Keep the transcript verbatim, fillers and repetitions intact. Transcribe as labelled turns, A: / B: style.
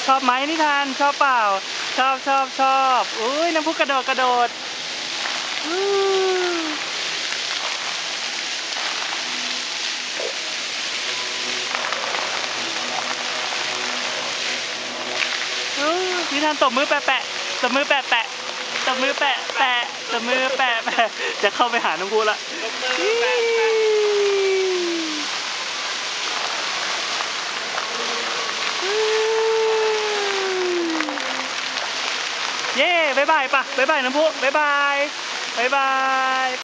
A: ชอบไหมนิทานชอบเปล่าชอบชอบชอบอุ้ยน้ำพุกระโดดกระโดดอู้อู้นิทานตบมือแปะแปะตบมือแปะแปะตบมือแปะแปะตบมือแปะแปะจะเข้าไปหาน้ำพุละเย้บ๊ายบายปะบ๊ายบายน้ำพุบ๊ายบายบ๊ายบาย